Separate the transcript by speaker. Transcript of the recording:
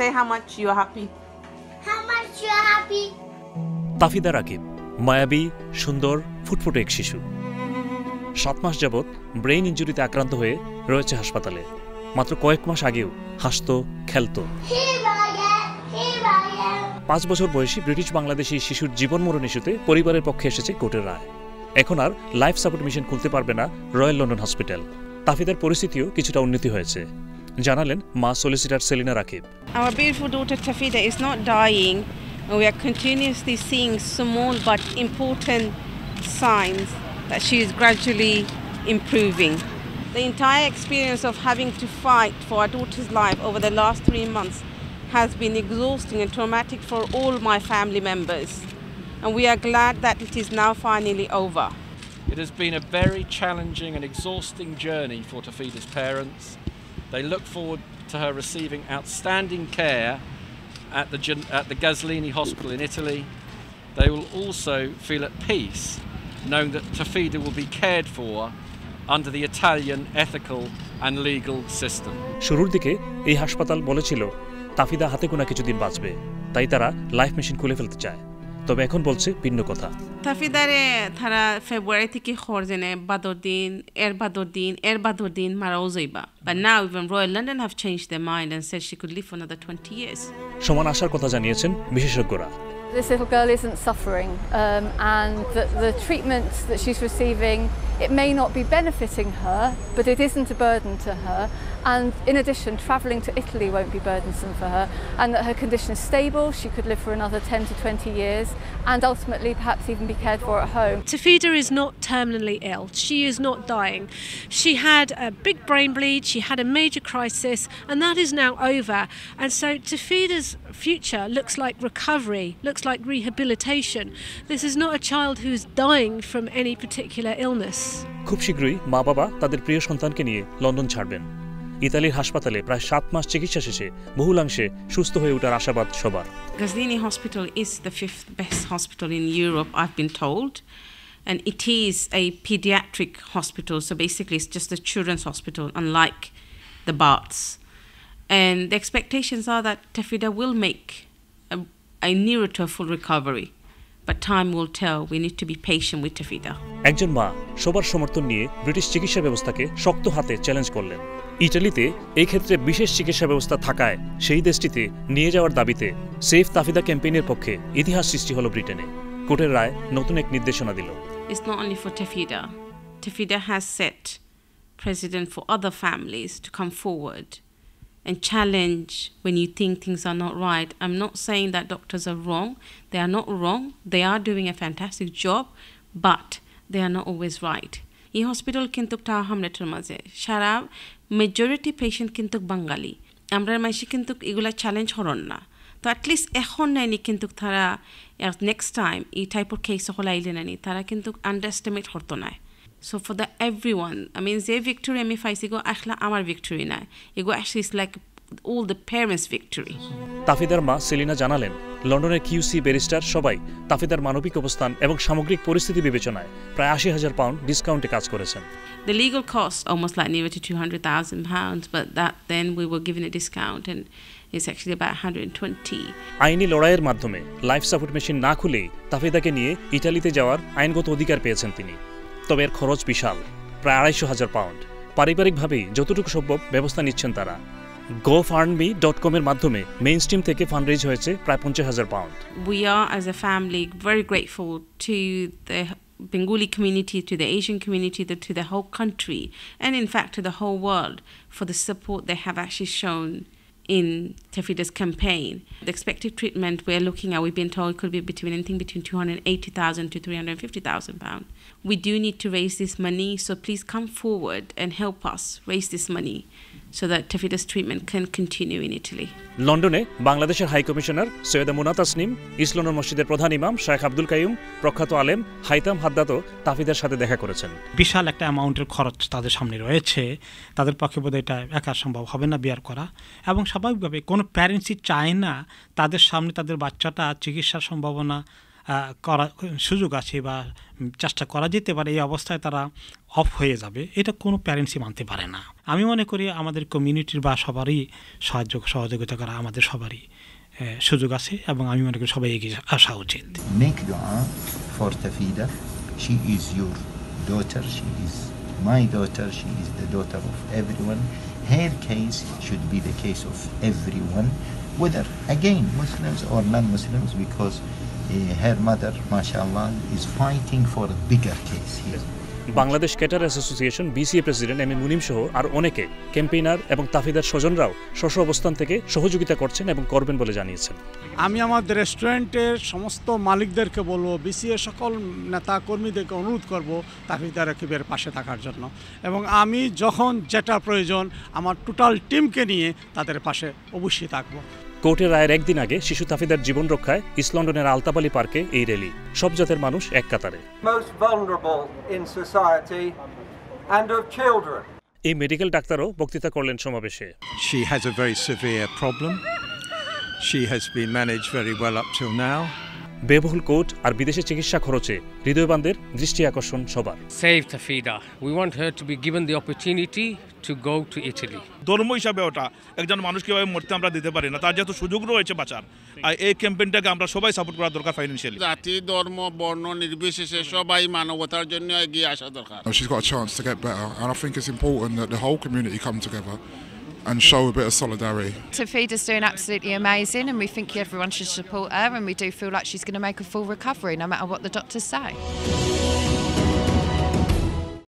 Speaker 1: say how much you are happy.
Speaker 2: How much you are happy?
Speaker 3: তাফিদা Rakib মায়াবী সুন্দর ফুটফুটে এক শিশু 7 মাস যাবৎ ব্রেইন ইনজুরিতে আক্রান্ত হয়ে রয়েছে হাসপাতালে মাত্র কয়েক মাস আগেও হাসতো খেলতো 5 বছর বয়সী ব্রিটিশ বাংলাদেশি শিশুর জীবন মরণ ইস্যুতে পরিবারের পক্ষে এসেছে কোর্টের রায় এখন আর লাইফ সাপোর্ট মেশিন খুলতে পারবে না রয়্যাল লন্ডন হসপিটাল তাফিদার পরিস্থিতিও কিছুটা উন্নতি হয়েছে জানালেন মা solicitor Selina Rakib
Speaker 4: Our beautiful daughter TAFIDA is not dying. We are continuously seeing small but important signs that she is gradually improving. The entire experience of having to fight for our daughter's life over the last 3 months has been exhausting and traumatic for all my family members. And we are glad that it is now finally over.
Speaker 5: It has been a very challenging and exhausting journey for TAFIDA's parents. They look forward to her receiving outstanding care at the Gaslini Hospital in Italy. They will also feel at peace knowing that TAFIDA will be cared for under the Italian ethical and legal system.
Speaker 3: শুরুর দিকে এই হাসপাতাল বলেছিল তাফিদা হাতে গোনা কিছুদিন বাঁচবে তাই তারা লাইফ মেশিন খুলে ফেলতে চায় তবে এখন বলছে ভিন্ন কথা
Speaker 4: তাফিদারে তারা ফেব্রুয়ারি থেকে খরজেনে বাদর দিন মারাও যাইবা but now even Royal London have changed their mind and said she could live for another 20 years
Speaker 3: সমান আশার কথা জানিয়েছেন বিশেষজ্ঞরা
Speaker 6: This little girl isn't suffering and that the treatment that she's receiving it may not be benefiting her but it isn't a burden to her and in addition travelling to Italy won't be burdensome for her and that her condition is stable she could live for another 10 to 20 years and ultimately perhaps even be cared for at home.
Speaker 7: TAFIDA is not terminally ill. She is not dying. She had a big brain bleed, she had a major crisis and that is now over and so TAFIDA's future looks like recovery, looks like rehabilitation. This is not a child who's dying from any particular illness.
Speaker 3: খুব শীঘ্রই মা-বাবা তাদের প্রিয় সন্তানকে নিয়ে London ছাড়বেন ইতালির হাসপাতালে প্রায় 7 মাস চিকিৎসা শেষে বহুলাংশে সুস্থ হয়ে ওঠার আশাবাদ সবার
Speaker 4: Gaslini Hospital is the 5th best hospital in Europe I've been told and it is a pediatric hospital so basically it's just a children's hospital unlike the Barts and the expectations are that TAFIDA will make a nearer to a full recovery but time will tell we need to be patient with TAFIDA
Speaker 3: একজন মা সবার সমর্থন নিয়ে British চিকিৎসা ব্যবস্থাকে শক্ত হাতে challenge করলেন ইতালিতে এই ক্ষেত্রে বিশেষ চিকিৎসা ব্যবস্থা থাকায় সেই দেশটিতে নিয়ে যাওয়ার দাবিতে সেফ তাফিদা ক্যাম্পেইনের পক্ষে ইতিহাস সৃষ্টি হলো ব্রিটেনে কোর্টের রায় নতুন এক নির্দেশনা দিল
Speaker 4: It's not only for TAFIDA. TAFIDA has set precedent for other families to come forward and challenge when you think things are not right. I'm not saying that doctors are wrong. They are not wrong. They are doing a fantastic job, but they are not always right. এই hospital কিন্তু তা হামলেটের মাঝে সারা majority patient কিন্তু বাঙালি আমরা মাইসি কিন্তু এগুলা challenge হরন না তো অ্যাটলিস্ট এখন নাইনি কিন্তু তারা নেক্সট টাইম এই টাইপের কেস হল আইলে নানি তারা কিন্তু আন্ডারস্টিমেট হতো না So for the everyone, I mean, their victory, I mean, if I say go, actually, our victory now. You go, actually, it's like all the parents' victory.
Speaker 3: তাফিদার মা সেলিনা জানালেন লন্ডনের কিউসি ব্যারিস্টার সবাই তাফিদার মানবিক অবস্থান এবং সামগ্রিক পরিস্থিতি বিবেচনায় প্রায় 80,000 পাউন্ড ডিসকাউন্টে কাজ করেছেন
Speaker 4: The legal cost almost like near to 200,000 pounds, but that then we were given a discount and it's actually about 120.
Speaker 3: আইনি লড়াইয়ের মাধ্যমে লাইফ সাপোর্ট মেশিন না খুলেই তাফিদাকে নিয়ে ইতালিতে যাওয়ার আইনগত অধিকার পেয়েছেন তিনি তবে এর খরচ বিশাল প্রায় 250,000 পাউন্ড পারিবারিকভাবেই যতটুকু সম্ভব ব্যবস্থা নিচ্ছেন তারা gofundme.com এর মাধ্যমে মেইনস্ট্রিম থেকে ফান্ডরেজ হয়েছে প্রায় 50,000 pound
Speaker 4: We are as a family very grateful to the Bengali community, to the Asian community, to the whole country and in fact to the whole world for the support they have actually shown in TAFIDA's campaign. The expected treatment we're looking at, we've been told, could be anything between 280,000 to 350,000 pounds. We do need to raise this money, so please come forward and help us raise this money so that TAFIDA's treatment can continue in Italy.
Speaker 3: লন্ডনে বাংলাদেশের high commissioner Syeda Muna Tasnim East London মসজিদের প্রধান ইমাম শেখ আব্দুল কাইয়ুম প্রখ্যাত আলেম Haitham হাদ্দাদও তাফিদার সাথে দেখা করেছেন
Speaker 8: বিশাল একটা অ্যামাউন্টের খরচ তাদের সামনে রয়েছে তাদের পক্ষে বোধহয় এটা একা সম্ভব হবে না বিয়ার করা এবং স্বাভাবিকভাবে কোনো প্যারেন্টসই চায় না তাদের সামনে তাদের বাচ্চাটা চিকিৎসার সম্ভাবনা করা সুযোগ আছে বা চেষ্টা করা যেতে পারে, এই অবস্থায় তারা অফ হয়ে যাবে, এটা কোনো প্যারেন্টসই মানতে পারে না। আমি মনে করি আমাদের কমিউনিটির বা সবারই সহযোগিতা করা আমাদের সবারই সুযোগ আছে এবং আমি মনে করি সবাই এগিয়ে আসা উচিত।
Speaker 1: Make dua for TAFIDA. She is your daughter. She is my daughter. She is the daughter of everyone. Her case should be the case of everyone, whether again Muslims or non-Muslims, because her mother, mashallah, is fighting for a bigger case here.
Speaker 3: Bangladesh caterers association BCA president M A Munim সহ আর অনেকে campaigner এবং তাফিদার স্বজনরাও স্ব অবস্থান থেকে সহযোগিতা করছেন এবং করবেন বলে জানিয়েছেন।
Speaker 9: আমি আমাদের রেস্টুরেন্টের সমস্ত মালিকদেরকে বলবো, বিসিএ সকল নেতা কর্মীদেরকে অনুরোধ করব তাফিদা রাকিবের পাশে থাকার জন্য, এবং আমি যখন যেটা প্রয়োজন আমার টোটাল টিমকে নিয়ে তাদের পাশে অবশ্যই থাকবো।
Speaker 3: কোর্টের রায়ের একদিন আগে শিশু তাফিদার জীবন রক্ষায় ইস্ট লন্ডনের আলতাপালি পার্কে এই র্যালি, সব জাতের মানুষ এক কাতারে। এই মেডিকেল ডাক্তারও বক্তৃতা করলেন সমাবেশে।
Speaker 10: She has a very severe problem. She has been managed very well up till now.
Speaker 3: ব্যয়বহুল কোর্ট আর বিদেশে চিকিৎসা খরচে হৃদয়বানদের দৃষ্টি আকর্ষণ সবার।
Speaker 11: Save TAFIDA. We want her to be given the opportunity to go to Italy.
Speaker 12: ধর্ম হিসাবে ওটা একজন মানুষ কিভাবে মরতে আমরা দিতে পারি না, তার যেহেতু সুযোগ রয়েছে বাঁচার, আর এই ক্যাম্পেইনটাকে আমরা সবাই সাপোর্ট করা দরকার ফাইন্যান্সিয়ালি।
Speaker 13: জাতি ধর্ম বর্ণ নির্বিশেষে সবাই মানবতার জন্য এগিয়ে আসা দরকার।
Speaker 14: She's got a chance to get better, and I think it's important that the whole community come together and show a bit of solidarity.
Speaker 15: TAFIDA's doing absolutely amazing, and we think everyone should support her, and we do feel like she's going to make a full recovery no matter what the doctors say.